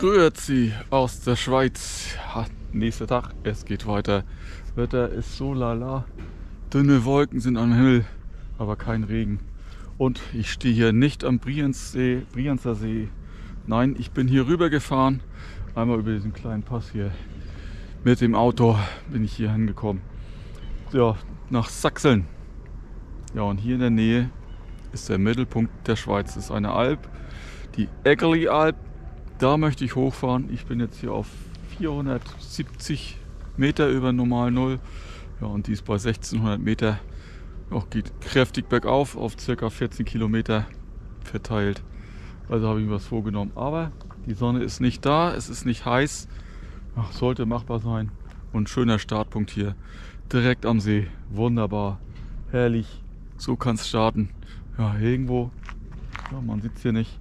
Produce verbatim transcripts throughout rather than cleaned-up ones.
Grüezi aus der Schweiz. Ha, nächster Tag, es geht weiter. Wetter ist so lala. Dünne Wolken sind am Himmel, aber kein Regen. Und ich stehe hier nicht am Brienzersee, Brienzer See. Nein, ich bin hier rüber gefahren. Einmal über diesen kleinen Pass hier. Mit dem Auto bin ich hier hingekommen. Ja, nach Sachseln. Ja, und hier in der Nähe ist der Mittelpunkt der Schweiz. Das ist eine Alp, die Äggerli-Alp. Da möchte ich hochfahren. Ich bin jetzt hier auf vierhundertsiebzig Meter über Normal Null. Ja, und die ist bei sechzehnhundert Meter. Auch geht kräftig bergauf auf ca. vierzehn Kilometer verteilt. Also habe ich mir was vorgenommen. Aber die Sonne ist nicht da, es ist nicht heiß. Ach, sollte machbar sein. Und schöner Startpunkt hier. Direkt am See. Wunderbar. Herrlich. So kann es starten. Ja, irgendwo. Ja, man sieht es hier nicht.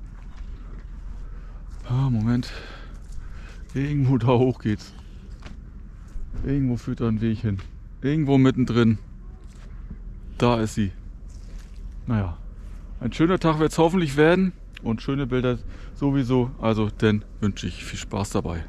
Ah, Moment. Irgendwo da hoch geht's. Irgendwo führt da ein Weg hin. Irgendwo mittendrin. Da ist sie. Naja, ein schöner Tag wird es hoffentlich werden. Und schöne Bilder sowieso. Also, dann wünsche ich viel Spaß dabei.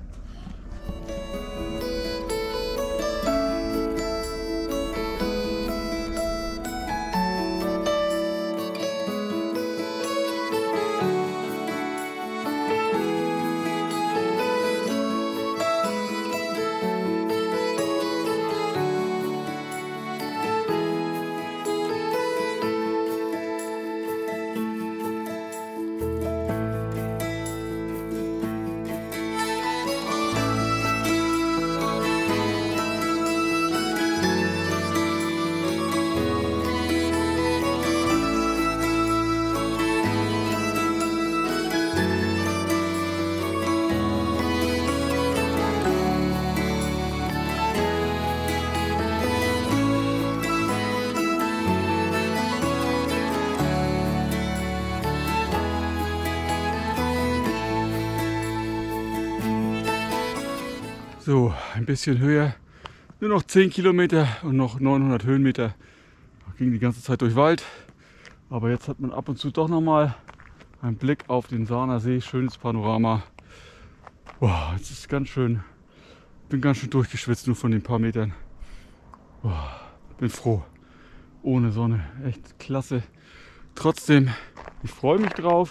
So, ein bisschen höher, nur noch zehn Kilometer und noch neunhundert Höhenmeter. Ging die ganze Zeit durch Wald, aber jetzt hat man ab und zu doch noch mal einen Blick auf den Saaner See, schönes Panorama. Boah, jetzt ist ganz schön, bin ganz schön durchgeschwitzt nur von den paar Metern. Boah, bin froh, ohne Sonne, echt klasse. Trotzdem, ich freue mich drauf.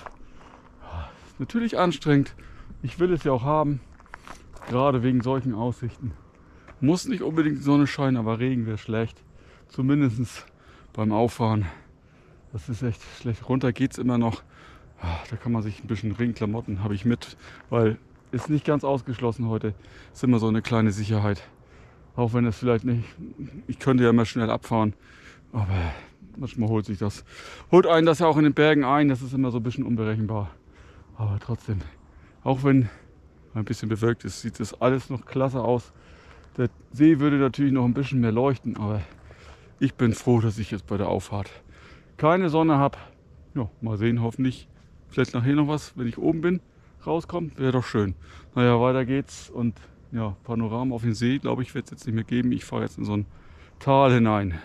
Ist natürlich anstrengend, ich will es ja auch haben. Gerade wegen solchen Aussichten. Muss nicht unbedingt die Sonne scheinen, aber Regen wäre schlecht. Zumindest beim Auffahren. Das ist echt schlecht. Runter geht es immer noch. Da kann man sich ein bisschen Regenklamotten habe ich mit, weil ist nicht ganz ausgeschlossen heute. Ist immer so eine kleine Sicherheit. Auch wenn es vielleicht nicht, ich könnte ja immer schnell abfahren, aber manchmal holt sich das, holt einen das ja auch in den Bergen ein. Das ist immer so ein bisschen unberechenbar. Aber trotzdem, auch wenn ein bisschen bewölkt ist, sieht das alles noch klasse aus. Der See würde natürlich noch ein bisschen mehr leuchten, aber ich bin froh, dass ich jetzt bei der Auffahrt keine Sonne habe. Ja, mal sehen, hoffentlich vielleicht nachher noch was, wenn ich oben bin, rauskommt, wäre doch schön. Naja, weiter geht's und ja, Panorama auf den See, glaube ich, wird es jetzt nicht mehr geben. Ich fahre jetzt in so ein Tal hinein.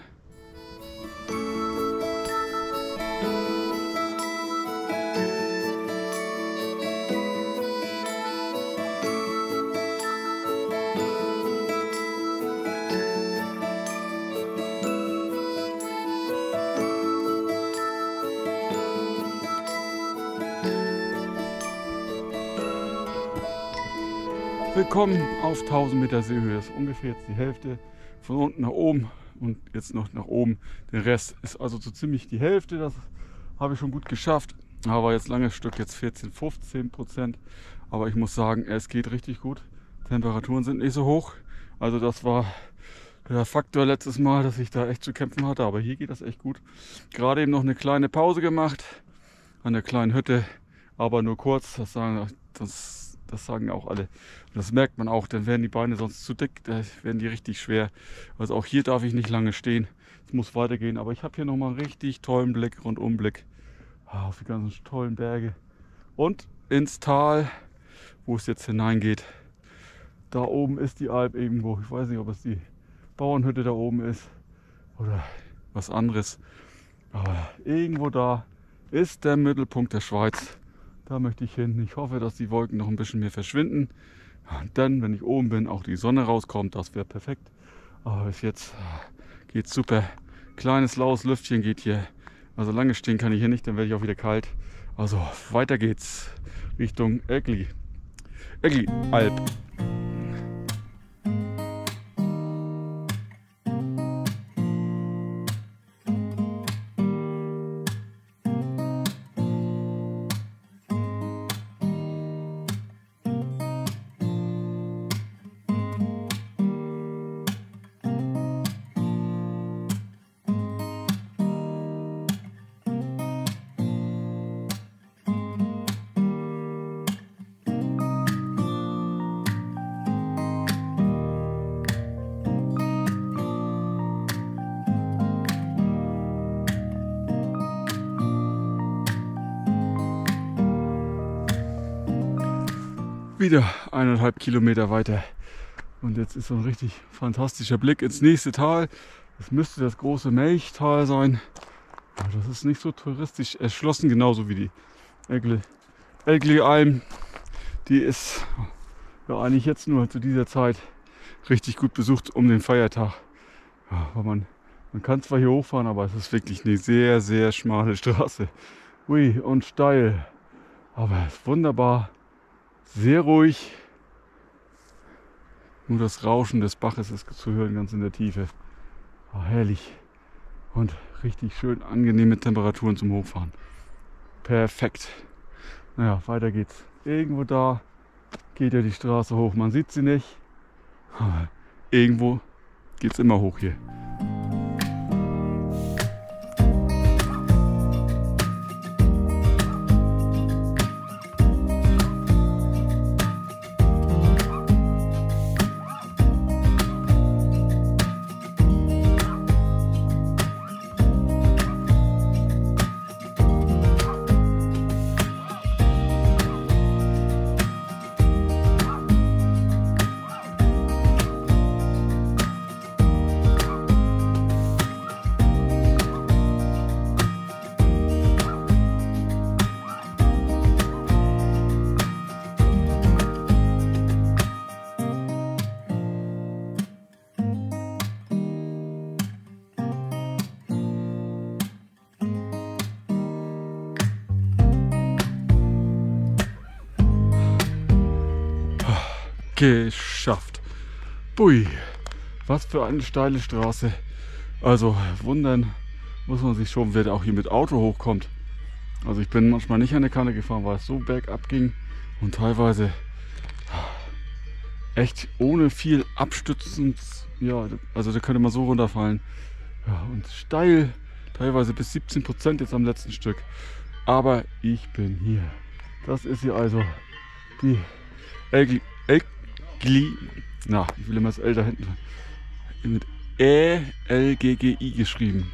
Willkommen auf tausend Meter Seehöhe. Das ist ungefähr jetzt die Hälfte von unten nach oben und jetzt noch nach oben. Der Rest ist also so ziemlich die Hälfte. Das habe ich schon gut geschafft. Aber jetzt langes Stück, jetzt vierzehn, fünfzehn Prozent. Aber ich muss sagen, es geht richtig gut. Temperaturen sind nicht so hoch. Also das war der Faktor letztes Mal, dass ich da echt zu kämpfen hatte. Aber hier geht das echt gut. Gerade eben noch eine kleine Pause gemacht an der kleinen Hütte. Aber nur kurz. Das sagen, das Das sagen auch alle. Und das merkt man auch, dann werden die Beine sonst zu dick, da werden die richtig schwer. Also auch hier darf ich nicht lange stehen. Es muss weitergehen. Aber ich habe hier nochmal einen richtig tollen Blick, Rundumblick auf die ganzen tollen Berge. Und ins Tal, wo es jetzt hineingeht. Da oben ist die Alp irgendwo. Ich weiß nicht, ob es die Bauernhütte da oben ist oder was anderes. Aber irgendwo da ist der Mittelpunkt der Schweiz. Da möchte ich hin. Ich hoffe, dass die Wolken noch ein bisschen mehr verschwinden. Und dann, wenn ich oben bin, auch die Sonne rauskommt. Das wäre perfekt. Aber bis jetzt geht es super. Kleines, laues Lüftchen geht hier. Also lange stehen kann ich hier nicht, dann werde ich auch wieder kalt. Also weiter geht's Richtung Elgli. Elgli Alp. Wieder eineinhalb Kilometer weiter und jetzt ist so ein richtig fantastischer Blick ins nächste Tal. Das müsste das große Melchtal sein. Aber das ist nicht so touristisch erschlossen, genauso wie die Elgli, Elgli Alm. Die ist ja eigentlich jetzt nur zu dieser Zeit richtig gut besucht um den Feiertag. Ja, weil man, man kann zwar hier hochfahren, aber es ist wirklich eine sehr, sehr schmale Straße. Ui, und steil. Aber es ist wunderbar. Sehr ruhig. Nur das Rauschen des Baches ist zu hören, ganz in der Tiefe. Oh, herrlich. Und richtig schön angenehme Temperaturen zum Hochfahren. Perfekt. Naja, weiter geht's. Irgendwo da geht ja die Straße hoch. Man sieht sie nicht. Aber irgendwo geht's immer hoch hier. Geschafft. Bui, was für eine steile Straße. Also wundern muss man sich schon, wer auch hier mit Auto hochkommt. Also ich bin manchmal nicht an der Kante gefahren, weil es so bergab ging und teilweise echt ohne viel Abstützen. Ja, also da könnte man so runterfallen. Ja, und steil, teilweise bis siebzehn Prozent jetzt am letzten Stück. Aber ich bin hier. Das ist hier also die Elgli. Elgli. Na, ich will immer das L da hinten. Mit E L G G I geschrieben.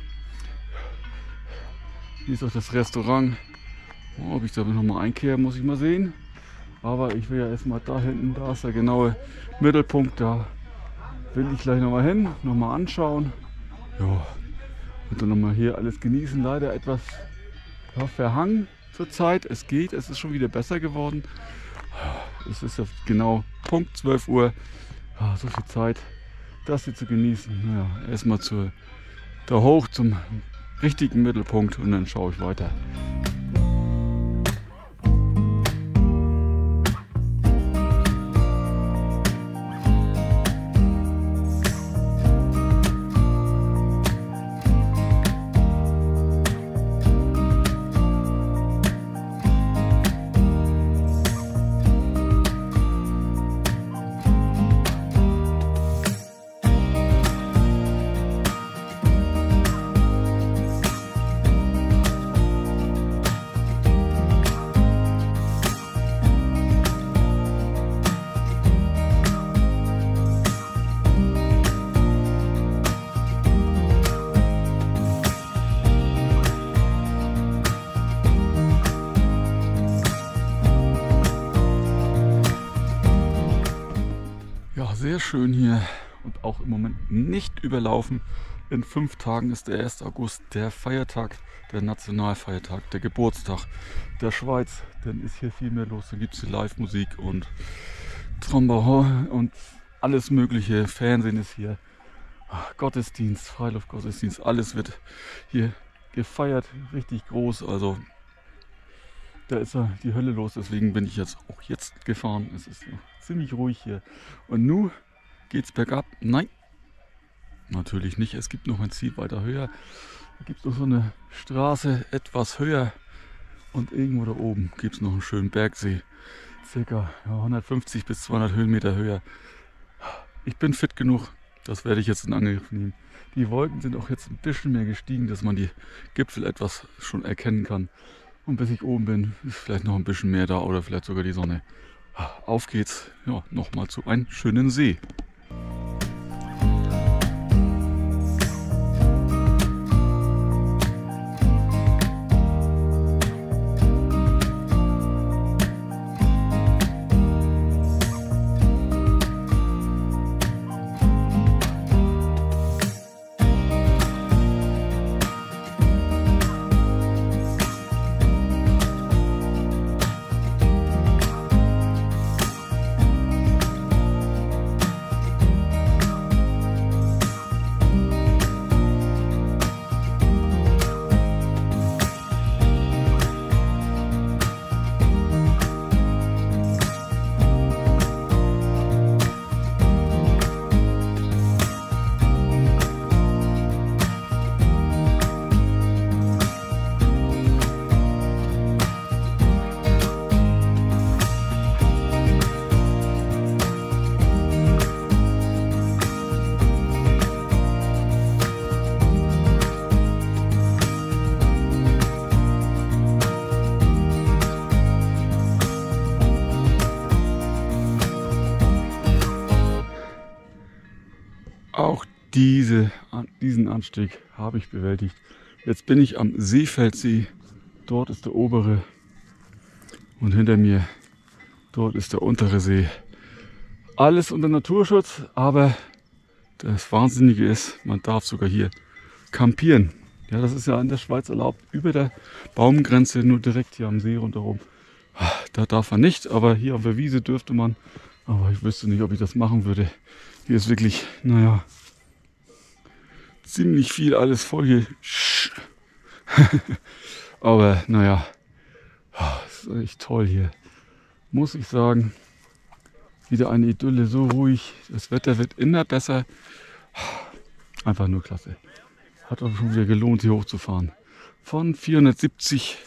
Hier ist auch das Restaurant. Oh, ob ich da noch mal einkehre, muss ich mal sehen. Aber ich will ja erstmal da hinten, da ist der genaue Mittelpunkt. Da will ich gleich noch mal hin, noch mal anschauen. Ja, und dann noch mal hier alles genießen. Leider etwas ja, verhangen zur Zeit. Es geht, es ist schon wieder besser geworden. Es ist ja genau Punkt zwölf Uhr. Ja, so viel Zeit, das hier zu genießen. Naja, erstmal zu, da hoch zum richtigen Mittelpunkt und dann schaue ich weiter. Sehr schön hier und auch im Moment nicht überlaufen. In fünf Tagen ist der erste August, der Feiertag, der Nationalfeiertag, der Geburtstag der Schweiz. Dann ist hier viel mehr los. Dann gibt es hier Live-Musik und Trombone und alles mögliche. Fernsehen ist hier. Gottesdienst, Freiluftgottesdienst, alles wird hier gefeiert. Richtig groß. Also da ist ja die Hölle los. Deswegen bin ich jetzt auch jetzt gefahren. Es ist noch ziemlich ruhig hier. Und nun geht's bergab. Nein. Natürlich nicht, es gibt noch ein Ziel weiter höher. Da gibt es noch so eine Straße etwas höher und irgendwo da oben gibt es noch einen schönen Bergsee. Circa ja, hundertfünfzig bis zweihundert Höhenmeter höher. Ich bin fit genug, das werde ich jetzt in Angriff nehmen. Die Wolken sind auch jetzt ein bisschen mehr gestiegen, dass man die Gipfel etwas schon erkennen kann. Und bis ich oben bin, ist vielleicht noch ein bisschen mehr da oder vielleicht sogar die Sonne. Auf geht's, ja, nochmal zu einem schönen See. Auch diese, diesen Anstieg habe ich bewältigt. Jetzt bin ich am Seefeldsee. Dort ist der obere und hinter mir dort ist der untere See. Alles unter Naturschutz, aber das Wahnsinnige ist, man darf sogar hier campieren. Ja, das ist ja in der Schweiz erlaubt, über der Baumgrenze, nur direkt hier am See rundherum. Da darf man nicht, aber hier auf der Wiese dürfte man. Aber ich wüsste nicht, ob ich das machen würde. Hier ist wirklich, naja, ziemlich viel alles voll hier. Aber naja, es ist echt toll hier. Muss ich sagen, wieder eine Idylle, so ruhig. Das Wetter wird immer besser. Einfach nur klasse. Hat auch schon wieder gelohnt, hier hochzufahren. Von vierhundertsiebzig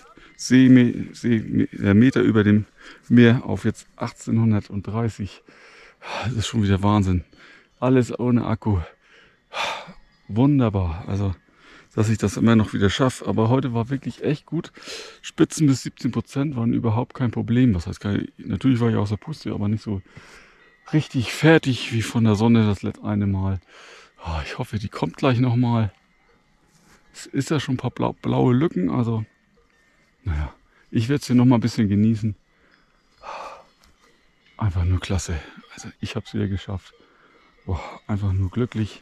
Meter über dem Meer auf jetzt achtzehnhundertdreißig. Das ist schon wieder Wahnsinn. Alles ohne Akku. Wunderbar. Also, dass ich das immer noch wieder schaffe. Aber heute war wirklich echt gut. Spitzen bis siebzehn Prozent waren überhaupt kein Problem. Das heißt, natürlich war ich aus der Puste, aber nicht so richtig fertig wie von der Sonne das letzte eine Mal. Ich hoffe, die kommt gleich nochmal. Es ist ja schon ein paar blau, blaue Lücken. Also, naja, ich werde es hier nochmal ein bisschen genießen. Einfach nur klasse. Also, ich habe es wieder geschafft. Boah, einfach nur glücklich.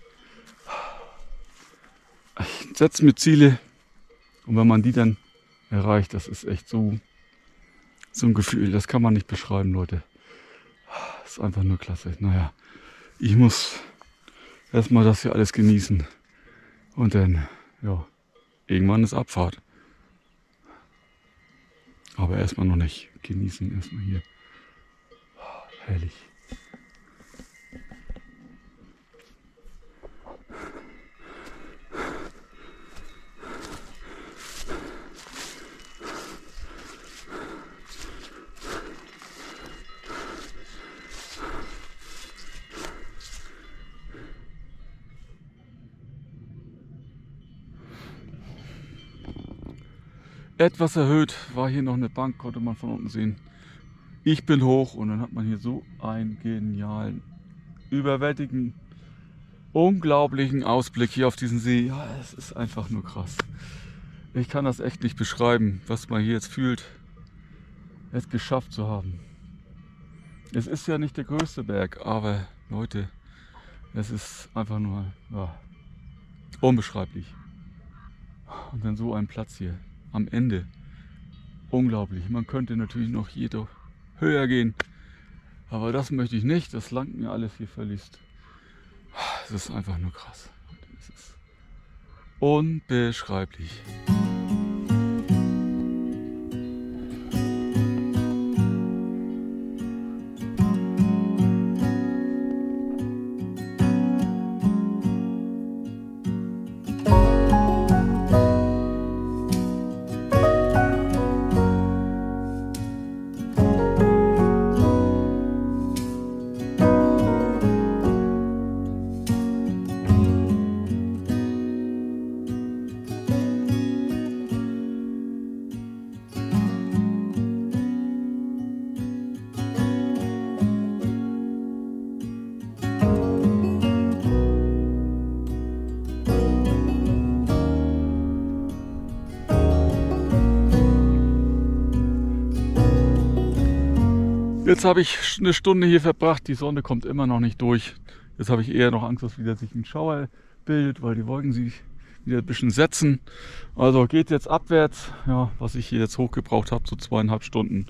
Ich setze mir Ziele und wenn man die dann erreicht, das ist echt so, so ein Gefühl, das kann man nicht beschreiben, Leute. Das ist einfach nur klasse. Naja, ich muss erstmal das hier alles genießen und dann, ja, irgendwann ist Abfahrt. Aber erstmal noch nicht. Genießen erstmal hier. Herrlich. Etwas erhöht war hier noch eine Bank, konnte man von unten sehen. Ich bin hoch und dann hat man hier so einen genialen, überwältigenden, unglaublichen Ausblick hier auf diesen See. Ja, es ist einfach nur krass. Ich kann das echt nicht beschreiben, was man hier jetzt fühlt, es geschafft zu haben. Es ist ja nicht der größte Berg, aber Leute, es ist einfach nur, ja, Unbeschreiblich. Und dann so ein Platz hier am Ende. Unglaublich. Man könnte natürlich noch jeder höher gehen. Aber das möchte ich nicht. Das langt mir alles hier völlig. Es ist einfach nur krass. Es ist unbeschreiblich. Jetzt habe ich eine Stunde hier verbracht, die Sonne kommt immer noch nicht durch. Jetzt habe ich eher noch Angst, dass wieder sich ein Schauer bildet, weil die Wolken sich wieder ein bisschen setzen. Also geht jetzt abwärts, ja, was ich hier jetzt hochgebraucht habe, so zweieinhalb Stunden.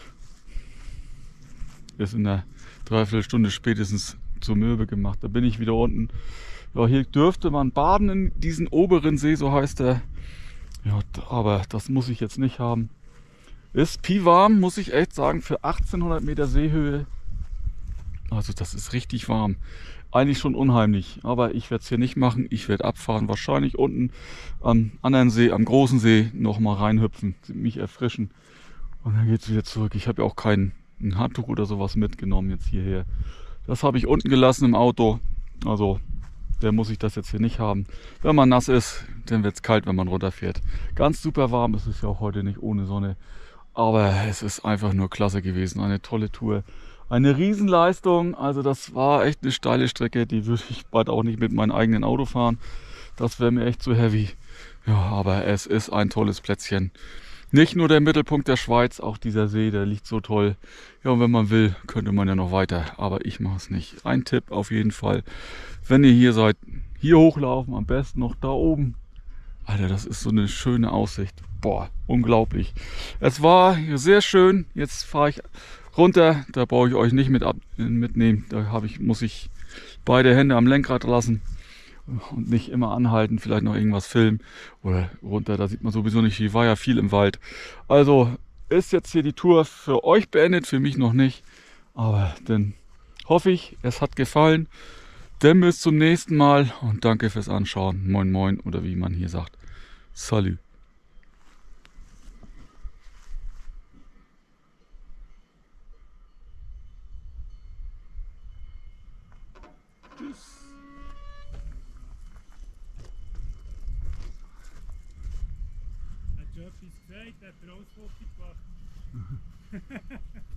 Ist in der Dreiviertelstunde spätestens zur Möwe gemacht. Da bin ich wieder unten. Ja, hier dürfte man baden in diesen oberen See, so heißt er. Ja, aber das muss ich jetzt nicht haben. Ist piwarm, muss ich echt sagen, für achtzehnhundert Meter Seehöhe. Also das ist richtig warm. Eigentlich schon unheimlich, aber ich werde es hier nicht machen. Ich werde abfahren, wahrscheinlich unten am anderen See, am großen See, nochmal reinhüpfen, mich erfrischen. Und dann geht es wieder zurück. Ich habe ja auch kein ein Handtuch oder sowas mitgenommen jetzt hierher. Das habe ich unten gelassen im Auto. Also der muss ich das jetzt hier nicht haben. Wenn man nass ist, dann wird es kalt, wenn man runterfährt. Ganz super warm ist es ja auch heute nicht ohne Sonne. Aber es ist einfach nur klasse gewesen. Eine tolle Tour. Eine Riesenleistung. Also das war echt eine steile Strecke. Die würde ich bald auch nicht mit meinem eigenen Auto fahren. Das wäre mir echt zu heavy. Ja, aber es ist ein tolles Plätzchen. Nicht nur der Mittelpunkt der Schweiz, auch dieser See, der liegt so toll. Ja, und wenn man will, könnte man ja noch weiter. Aber ich mache es nicht. Ein Tipp auf jeden Fall. Wenn ihr hier seid, hier hochlaufen. Am besten noch da oben. Alter, das ist so eine schöne Aussicht. Boah, unglaublich. Es war sehr schön. Jetzt fahre ich runter. Da brauche ich euch nicht mit ab, mitnehmen. Da habe ich, muss ich beide Hände am Lenkrad lassen und nicht immer anhalten. Vielleicht noch irgendwas filmen oder runter. Da sieht man sowieso nicht viel. War ja viel im Wald. Also ist jetzt hier die Tour für euch beendet. Für mich noch nicht. Aber dann hoffe ich, es hat gefallen. Dann bis zum nächsten Mal und danke fürs Anschauen. Moin moin oder wie man hier sagt. Salut. Tschüss. Hat schon etwas gesagt, hat er auch das Foto gemacht.